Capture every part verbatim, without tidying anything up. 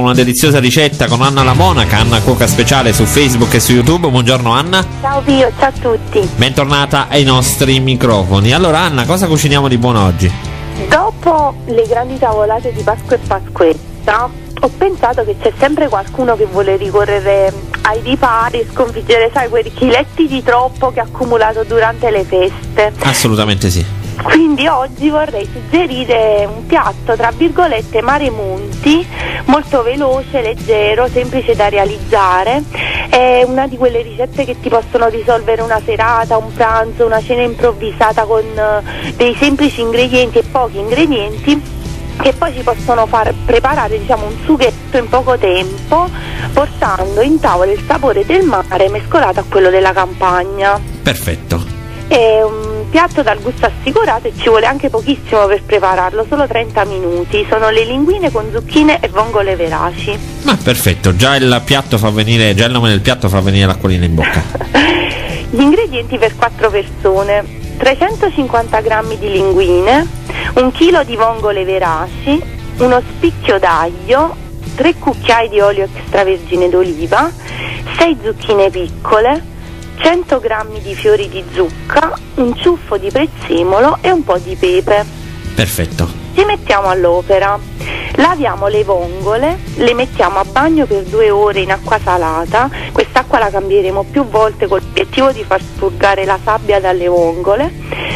una deliziosa ricetta con Anna La Monaca, Anna Cuoca Speciale su Facebook e su YouTube. Buongiorno Anna. Ciao Pio, ciao a tutti. Bentornata ai nostri microfoni. Allora Anna, cosa cuciniamo di buono oggi? Dopo le grandi tavolate di Pasqua e Pasquetta, ho pensato che c'è sempre qualcuno che vuole ricorrere ai ripari e sconfiggere, sai, quei chiletti di troppo che ha accumulato durante le feste. Assolutamente sì. Quindi oggi vorrei suggerire un piatto, tra virgolette, mare monti, molto veloce, leggero, semplice da realizzare. È una di quelle ricette che ti possono risolvere una serata, un pranzo, una cena improvvisata con uh, dei semplici ingredienti e pochi ingredienti, che poi ci possono far preparare, diciamo, un sughetto in poco tempo, portando in tavola il sapore del mare mescolato a quello della campagna. Perfetto. È un piatto dal gusto assicurato e ci vuole anche pochissimo per prepararlo, solo trenta minuti. Sono le linguine con zucchine e vongole veraci. Ma perfetto, già il piatto fa venire, già il nome del piatto fa venire l'acquolina in bocca. Gli ingredienti per quattro persone: trecentocinquanta grammi di linguine, un chilo di vongole veraci, uno spicchio d'aglio, tre cucchiai di olio extravergine d'oliva, sei zucchine piccole, cento grammi di fiori di zucca, un ciuffo di prezzemolo e un po' di pepe. Perfetto. Ci mettiamo all'opera. Laviamo le vongole, le mettiamo a bagno per due ore in acqua salata. Quest'acqua la cambieremo più volte con l'obiettivo di far spurgare la sabbia dalle vongole.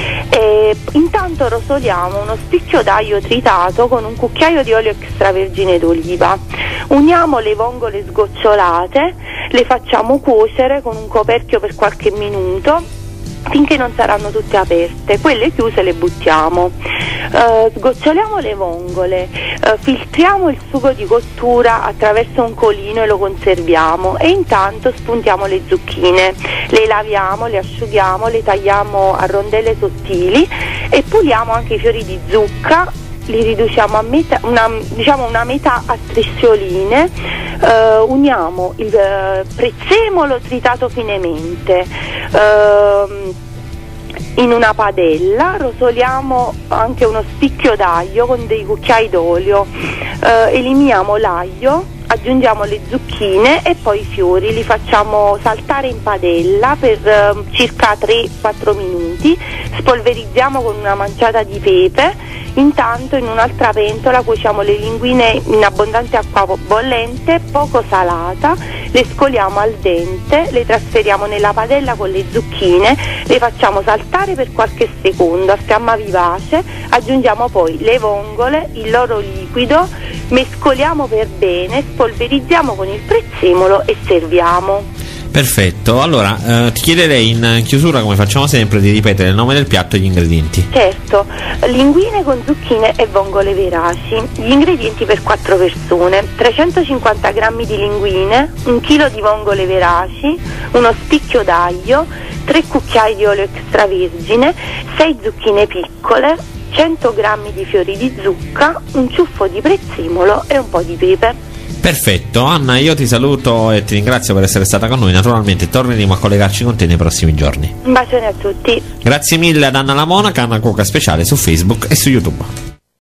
E intanto rosoliamo uno spicchio d'aglio tritato con un cucchiaio di olio extravergine d'oliva. Uniamo le vongole sgocciolate, le facciamo cuocere con un coperchio per qualche minuto finché non saranno tutte aperte. Quelle chiuse le buttiamo. Uh, sgoccioliamo le vongole, uh, filtriamo il sugo di cottura attraverso un colino e lo conserviamo, e intanto spuntiamo le zucchine, le laviamo, le asciughiamo, le tagliamo a rondelle sottili e puliamo anche i fiori di zucca, li riduciamo a metà, una, diciamo una metà a striscioline. Uh, uniamo il uh, prezzemolo tritato finemente uh, in una padella, rosoliamo anche uno spicchio d'aglio con dei cucchiai d'olio, uh, eliminiamo l'aglio, aggiungiamo le zucchine e poi i fiori, li facciamo saltare in padella per uh, circa tre quattro minuti, spolverizziamo con una manciata di pepe. Intanto in un'altra pentola cuociamo le linguine in abbondante acqua bollente, poco salata, le scoliamo al dente, le trasferiamo nella padella con le zucchine, le facciamo saltare per qualche secondo a fiamma vivace, aggiungiamo poi le vongole, il loro liquido, mescoliamo per bene, spolverizziamo con il prezzemolo e serviamo. Perfetto, allora eh, ti chiederei in chiusura, come facciamo sempre, di ripetere il nome del piatto e gli ingredienti. Certo, linguine con zucchine e vongole veraci. Gli ingredienti per quattro persone: trecentocinquanta grammi di linguine, un chilo di vongole veraci, uno spicchio d'aglio, tre cucchiai di olio extravergine, sei zucchine piccole, cento grammi di fiori di zucca, un ciuffo di prezzemolo e un po' di pepe. Perfetto, Anna, io ti saluto e ti ringrazio per essere stata con noi. Naturalmente torneremo a collegarci con te nei prossimi giorni. Un bacione a tutti. Grazie mille ad Anna La Monaca, Anna Cuoca Speciale su Facebook e su YouTube.